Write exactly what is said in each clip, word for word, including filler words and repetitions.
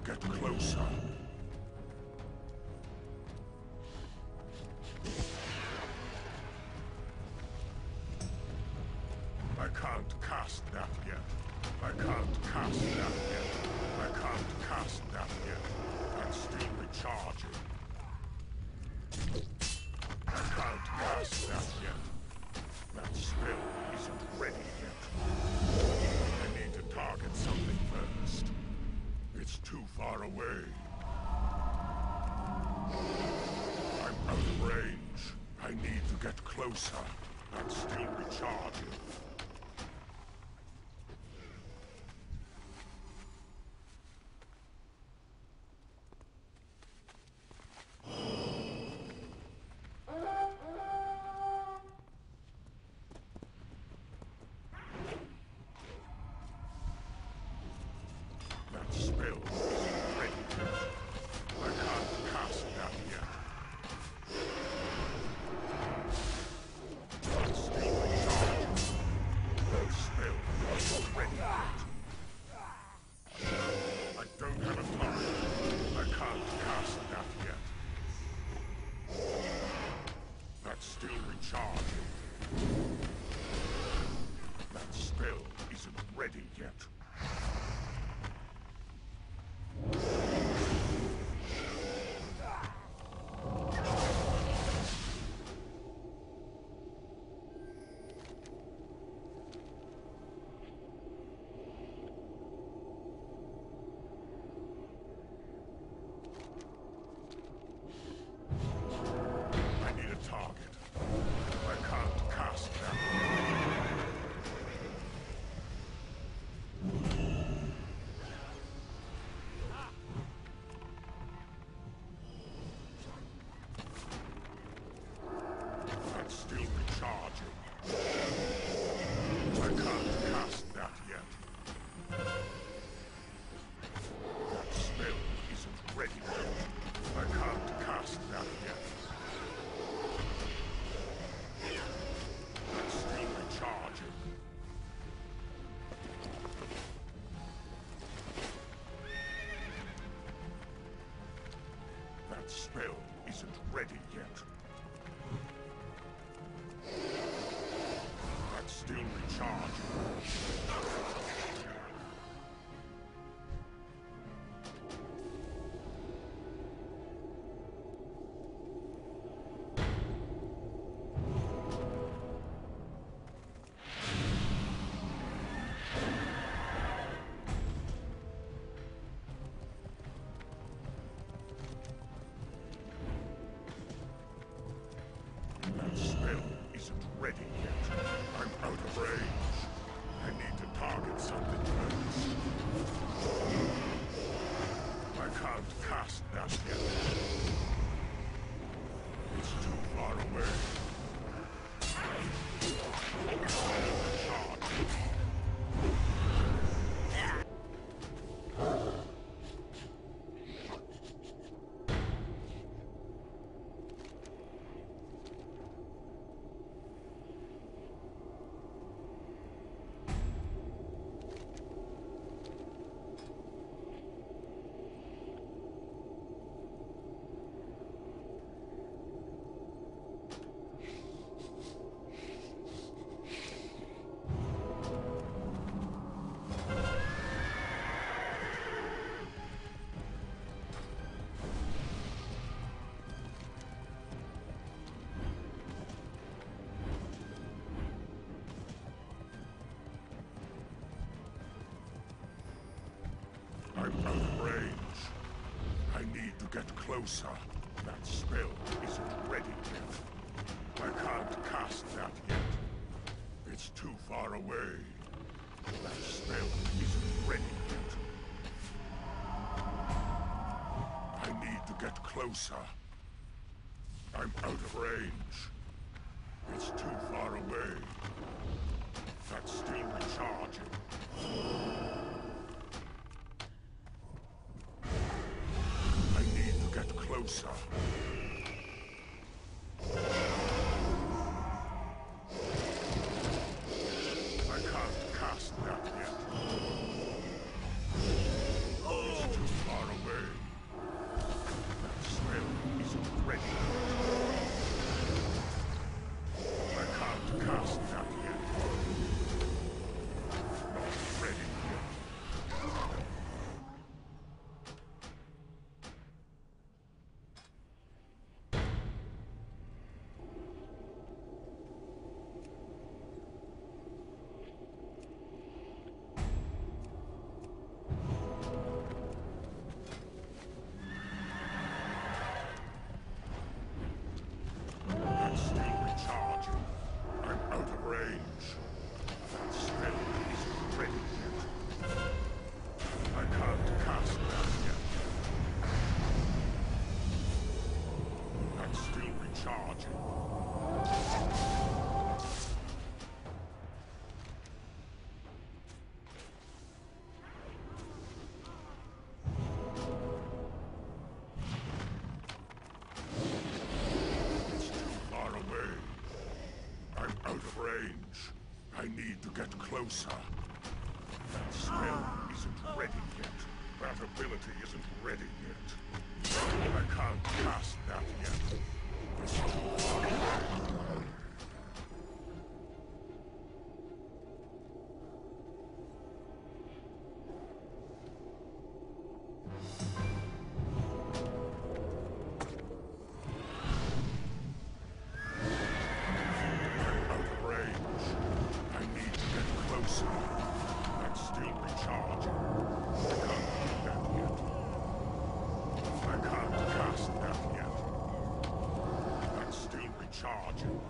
get closer. I can't cast that yet. I can't cast that yet. I can't cast that yet. I'm still recharging. I can't cast that yet. That spell isn't ready yet. I need to target something first. It's too far away. I'm out of range. I need to get closer. I'm still recharging. Spell isn't ready yet. That's still recharging. I'm out of range. I need to get closer. That spell isn't ready yet. I can't cast that yet. It's too far away. That spell isn't ready yet. I need to get closer. I'm out of range. It's too far away. That's still recharging. I need to get closer. I can't cast that yet. It's too far away. need to get closer. That spell isn't ready yet. That ability isn't ready yet. I can't cast that yet. Charging.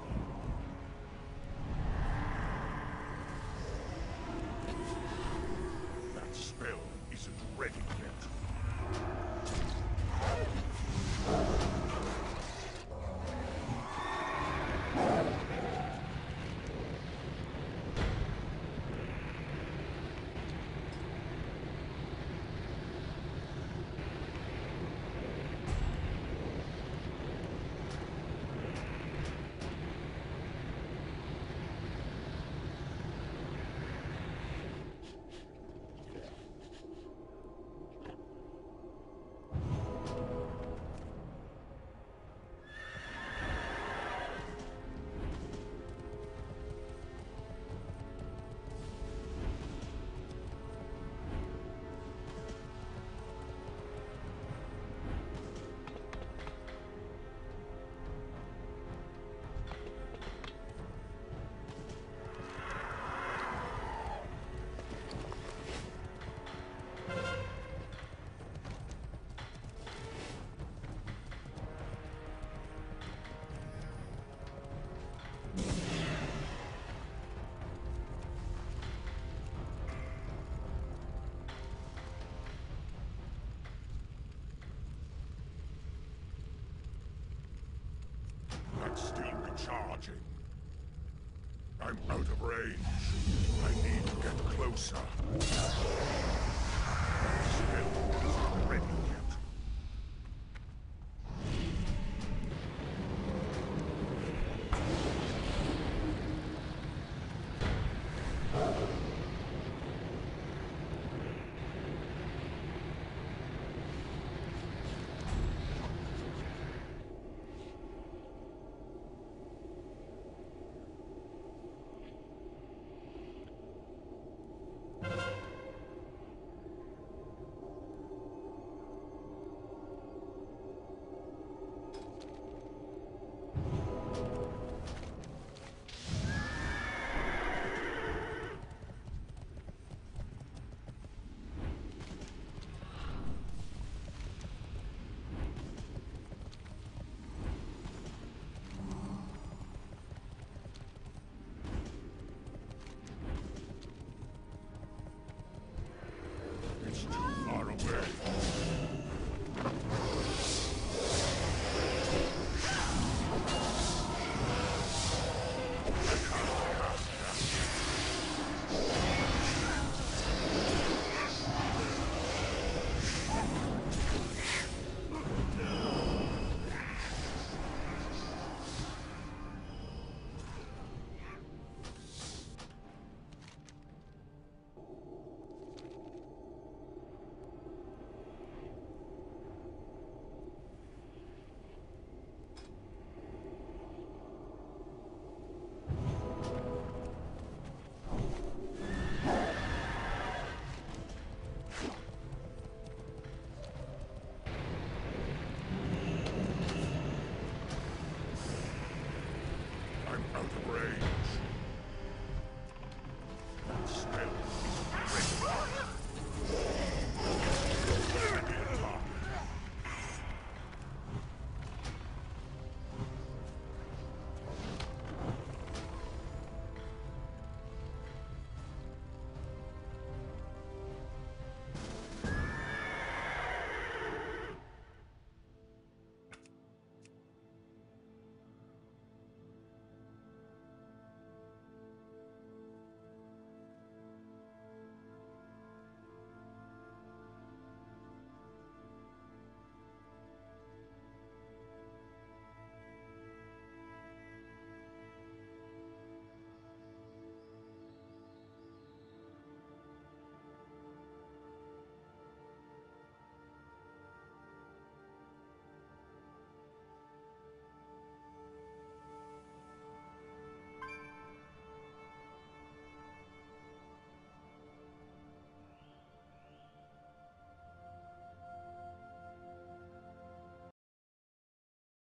That spell isn't ready yet. That's still recharging. I'm out of range. I need to get closer. That spell isn't ready